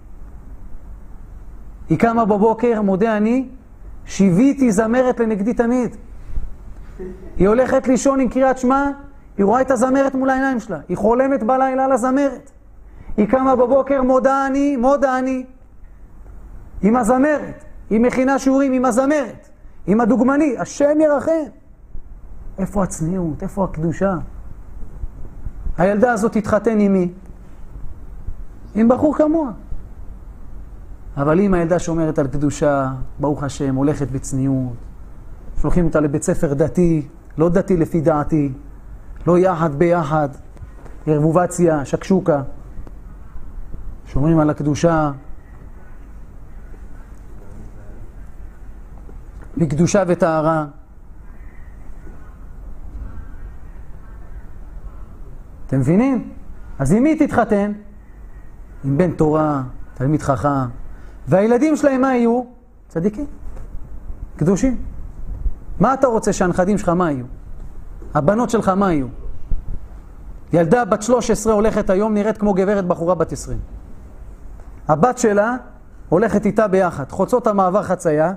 היא קמה בבוקר, מודה אני, שיוויתי זמרת לנגדי תמיד. היא הולכת לישון עם קריאת שמע, היא רואה את הזמרת מול העיניים שלה, היא חולמת בלילה על הזמרת. היא קמה בבוקר, מודה אני, מודה אני, עם הזמרת, היא מכינה שיעורים עם הזמרת, עם הדוגמני, השם ירחם. איפה הצניעות, איפה הקדושה? הילדה הזאת תתחתן עם מי? עם בחור כמוה. אבל אם הילדה שומרת על קדושה, ברוך השם, הולכת בצניעות, שולחים אותה לבית ספר דתי, לא דתי לפי דעתי, לא יחד ביחד, ערבובציה, שקשוקה, שומרים על הקדושה, בקדושה וטהרה. אתם מבינים? אז עם מי תתחתן? עם בן תורה, תלמיד חכם. והילדים שלהם מה יהיו? צדיקים, קדושים. מה אתה רוצה שהנכדים שלך מה יהיו? הבנות שלך מה יהיו? ילדה בת שלוש עשרה הולכת היום, נראית כמו גברת בחורה בת עשרים. הבת שלה הולכת איתה ביחד, חוצות המעבר חצייה,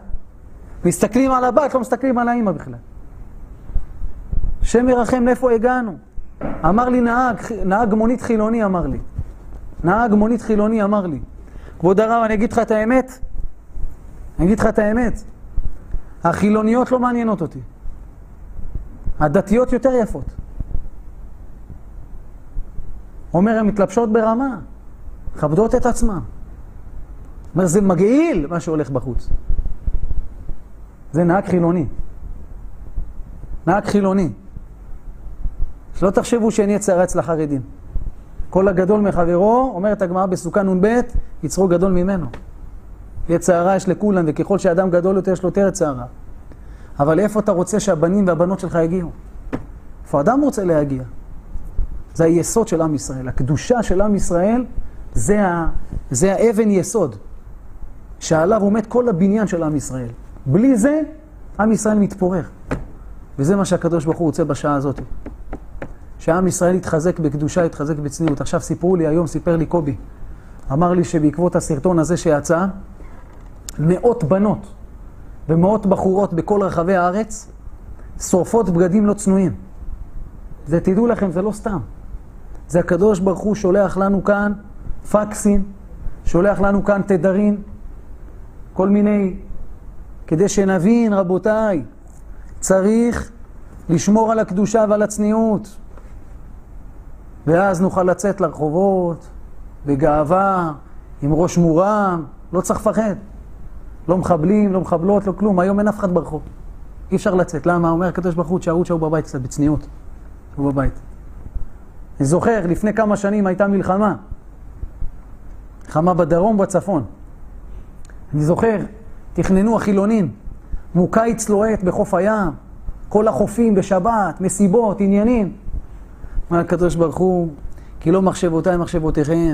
מסתכלים על הבת, לא מסתכלים על האמא בכלל. שם ירחם, לאיפה הגענו? אמר לי נהג, נהג מונית חילוני אמר לי. נהג מונית חילוני אמר לי. כבוד הרב, אני אגיד לך את האמת? אני אגיד לך את האמת. החילוניות לא מעניינות אותי. הדתיות יותר יפות. אומר, הן מתלבשות ברמה. כבדות את עצמם. אומר, זה מגעיל מה שהולך בחוץ. זה נהג חילוני. נהג חילוני. שלא תחשבו שאין יצרה אצל החרדים. כל הגדול מחברו, אומרת הגמרא בסוכה נון ב', יצרו גדול ממנו. יצרה יש לכולם, וככל שאדם גדול יותר יש לו יותר יצרה. אבל איפה אתה רוצה שהבנים והבנות שלך יגיעו? איפה אדם רוצה להגיע? זה היסוד של עם ישראל. הקדושה של עם ישראל זה, ה... זה האבן יסוד. שעליו עומד כל הבניין של עם ישראל. בלי זה, עם ישראל מתפורר. וזה מה שהקדוש ברוך הוא רוצה בשעה הזאת. שעם ישראל יתחזק בקדושה, יתחזק בצניעות. עכשיו סיפרו לי, היום סיפר לי קובי, אמר לי שבעקבות הסרטון הזה שיצא, מאות בנות ומאות בחורות בכל רחבי הארץ, שורפות בגדים לא צנועים. זה תדעו לכם, זה לא סתם. זה הקדוש ברוך הוא שולח לנו כאן פקסים, שולח לנו כאן תדרים, כל מיני, כדי שנבין, רבותיי, צריך לשמור על הקדושה ועל הצניעות. ואז נוכל לצאת לרחובות, בגאווה, עם ראש מורם, לא צריך לפחד. לא מחבלים, לא מחבלות, לא כלום. היום אין אף אחד ברחוב. אי אפשר לצאת. למה? אומר הקדוש ברוך הוא, תשארו תשארו בבית קצת, בצניעות. תשארו בבית. אני זוכר, לפני כמה שנים הייתה מלחמה. מלחמה בדרום, בצפון. אני זוכר, תכננו החילונים, מוקיץ לוהט בחוף הים, כל החופים בשבת, מסיבות, עניינים. אומר הקדוש ברוך הוא, כי לא מחשבותיי מחשבותיכם,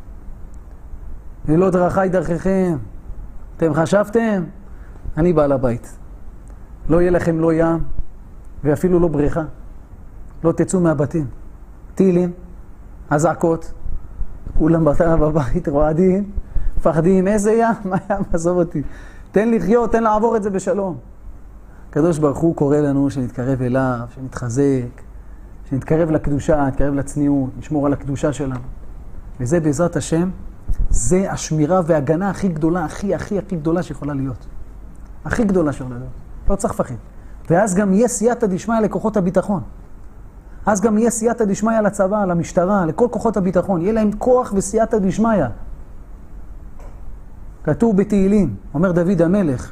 ולא דרכיי דרכיכם. אתם חשבתם? אני בעל הבית. לא יהיה לכם לא ים, ואפילו לא בריכה. לא תצאו מהבתים. טילים, אזעקות, כולם בתא בבית, רועדים, פחדים, איזה ים, מה ים, עזוב אותי. תן לחיות, תן לעבור את זה בשלום. הקדוש ברוך הוא קורא לנו שנתקרב אליו, שנתחזק, שנתקרב לקדושה, נתקרב לצניעות, נשמור על הקדושה שלנו. וזה בעזרת השם, זה השמירה וההגנה הכי גדולה, הכי הכי הכי גדולה שיכולה להיות. הכי גדולה שיכולה להיות. לא צריך לפחד. ואז גם יהיה סייעתא דשמיא לכוחות הביטחון. אז גם יהיה סייעתא דשמיא לצבא, למשטרה, לכל כוחות הביטחון. יהיה להם כוח וסייעתא דשמיא. כתוב בתהילים, אומר דוד המלך,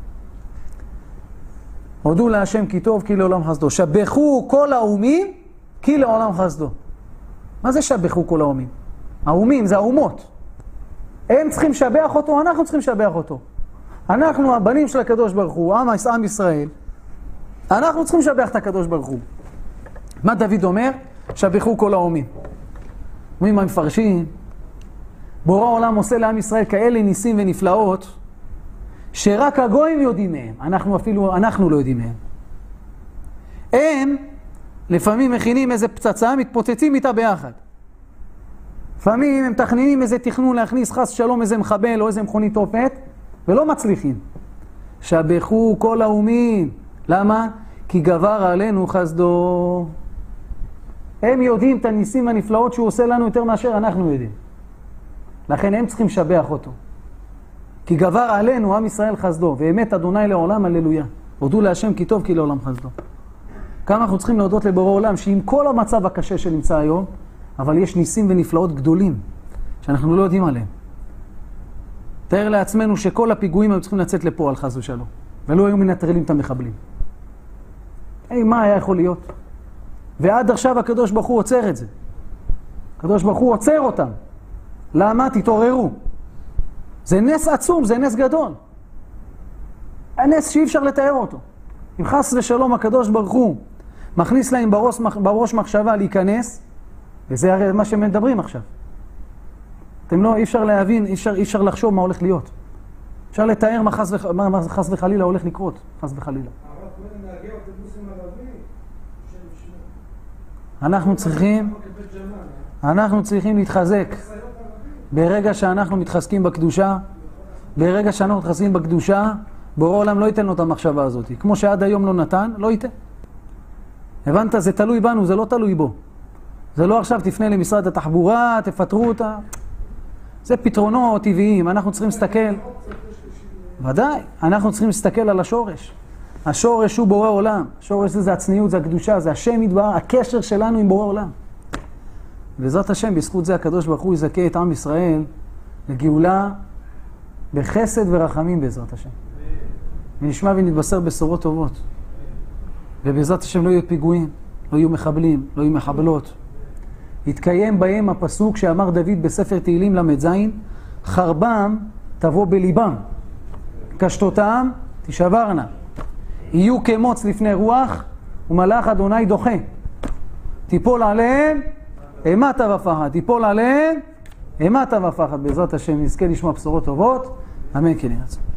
הודו להשם כי טוב כי לעולם חסדו. שבחו כל האומים כי לעולם חסדו. מה זה שבחו כל האומים? האומים זה האומות. הם צריכים לשבח אותו, אנחנו צריכים לשבח אותו. אנחנו הבנים של הקדוש ברוך הוא, עם, עם ישראל. אנחנו צריכים לשבח את הקדוש ברוך הוא. מה דוד אומר? שבחו כל האומים. אומרים מה מפרשים? בורא העולם עושה לעם ישראל כאלה ניסים ונפלאות, שרק הגויים יודעים מהם. אנחנו אפילו, אנחנו לא יודעים מהם. הם לפעמים מכינים איזה פצצה, מתפוצצים איתה ביחד. לפעמים הם תכננים איזה תכנון להכניס חס שלום איזה מחבל או איזה מכונית תופת, ולא מצליחים. שבחו כל האומים. למה? כי גבר עלינו חסדו. הם יודעים את הניסים והנפלאות שהוא עושה לנו יותר מאשר אנחנו יודעים. לכן הם צריכים לשבח אותו. כי גבר עלינו עם ישראל חסדו, ואמת אדוני לעולם, הללויה. הודו להשם כי טוב כי לעולם חסדו. כאן אנחנו צריכים להודות לבורא עולם, שעם כל המצב הקשה שנמצא היום, אבל יש ניסים ונפלאות גדולים, שאנחנו לא יודעים עליהם. תאר לעצמנו שכל הפיגועים היו צריכים לצאת לפה על חס ושלום, ולא היו מנטרלים את המחבלים. היי, מה היה יכול להיות? ועד עכשיו הקדוש ברוך הוא עוצר את זה. הקדוש ברוך הוא עוצר אותם. למה? תתעוררו. זה נס עצום, זה נס גדול. הנס שאי אפשר לתאר אותו. אם חס ושלום הקדוש ברוך הוא מכניס להם בראש, בראש מחשבה להיכנס, וזה הרי מה שמדברים עכשיו. אתם לא, אי אפשר להבין, אי אפשר, אי אפשר לחשוב מה הולך להיות. אפשר לתאר מה חס, וח, מה, מה חס וחלילה הולך לקרות, חס וחלילה. אנחנו צריכים, אנחנו צריכים להתחזק. ברגע שאנחנו מתחזקים בקדושה, ברגע שאנחנו מתחזקים בקדושה, בורא עולם לא ייתן לו את המחשבה הזאת. כמו שעד היום לא נתן, לא ייתן. הבנת? זה תלוי בנו, זה לא תלוי בו. זה לא עכשיו תפנה למשרד התחבורה, תפטרו אותה. זה פתרונות טבעיים, אנחנו צריכים להסתכל. ודאי, אנחנו צריכים להסתכל על השורש. השורש הוא בורא עולם. השורש זה, זה הצניעות, זה הקדושה, זה השם יתברך, הקשר שלנו עם בורא עולם. בעזרת השם, בזכות זה הקדוש ברוך הוא יזכה את עם ישראל לגאולה בחסד ורחמים בעזרת השם. ונשמע ונתבשר בשורות טובות. ובעזרת השם לא יהיו פיגועים, לא יהיו מחבלים, לא יהיו מחבלות. יתקיים בהם הפסוק שאמר דוד בספר תהילים למד זין, חרבם תבוא בליבם, קשתותם תשברנה. יהיו כמוץ לפני רוח, ומלאך אדוני דוחה. תיפול עליהם, אימתה ופחד. תיפול עליהם, אימתה ופחד. בעזרת השם נזכה לשמוע בשורות טובות. אמן כן יהיה רצון.